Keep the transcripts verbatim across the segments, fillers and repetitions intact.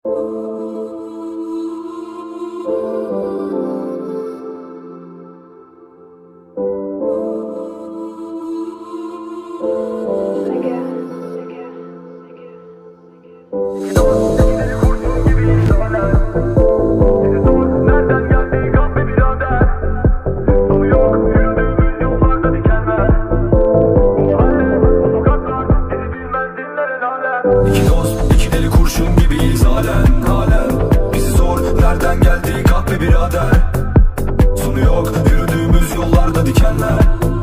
İki dost, iki deli kurşun gibiyiz halen, halen. Bizi sor, nereden geldik ah be birader. Sonu yok, yürüdüğümüz yollarda dikenler.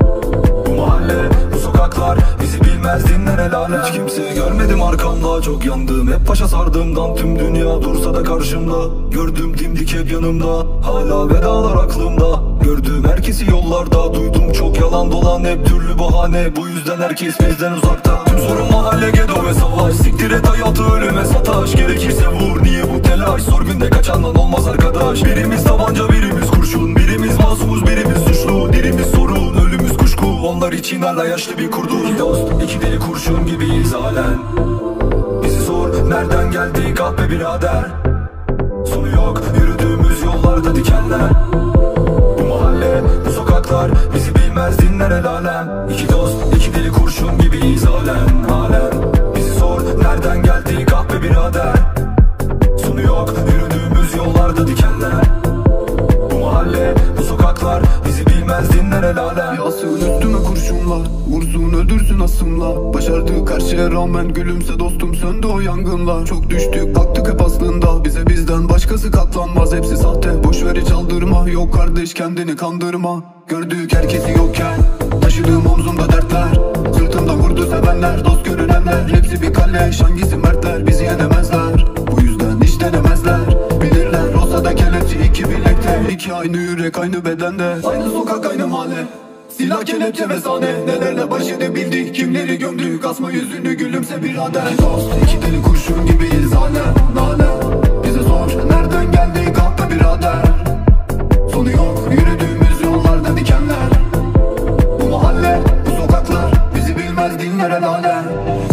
Bu mahalle, bu sokaklar bizi bilmez, dinlen el alem. Hiç kimse görmedim arkamda, çok yandım. Hep başa sardığımdan tüm dünya dursa da karşımda. Gördüm dimdik hep yanımda, hala vedalar aklımda. Gördüğüm herkesi yollarda, duydum çok yalan dolan. Hep türlü bahane, bu yüzden herkes bizden uzakta. Tüm sorun mahalle, gedo ve savaş. Siktir et hayatı, ölüme sataş. Gerekirse vur, niye bu telaş? Zor günde kaçandan olmaz arkadaş. Birimiz tabanca, birimiz kurşun. Birimiz masumuz, birimiz suçlu. Dirimiz sorun, ölümüz kuşku. Onlar için hala yaşlı bir kurdu. İki dost, iki deli kurşun gibiyiz halen. Bizi sor, nereden geldik ah be birader. Sonu yok, yürüdüğümüz yollarda dikenler. Bu mahalle, bu sokaklar bizi bilmez, dinler el alem. İki dost, iki deli kurşun gibiyiz halen, halen. Bizi sor, nereden geldik ah be birader. Sonu yok, yürüdüğümüz yollarda dikenler. Bu mahalle, bu sokaklar bizi bilmez, dinler el alem. Yasın üstüme kurşunla, vursun öldürsün asımla. Başardık her şeye rağmen, gülümse dostum söndü o yangınla. Çok düştük baktık hep aslında, bize bizden başkası katlanmaz. Hepsi sahte, boşver hiç aldırma. Yok kardeş kendini kandırma. Gördük herkesi yokken, taşıdığım omzumda dertler. Sırtımda vurdu sevenler, dost görünenler. Hepsi bir kalleş, hangisi mertler, bizi yenemezler. Bu yüzden hiç denemezler, bilirler. Olsa da kelepçe iki bilekte. İki aynı yürek aynı bedende, aynı sokak aynı mahalle. Silah kelepçe ve sahne, nelerle baş edebildik, kimleri gömdük. Asma yüzünü gülümse birader. İki dost, iki deli kurşun gibiyiz halen, halen. Bize sor, nereden geldik ah be birader. Sonu yok, yürüdüğümüz yollarda dikenler. Bu mahalle, bu sokaklar bizi bilmez, dinler el alem.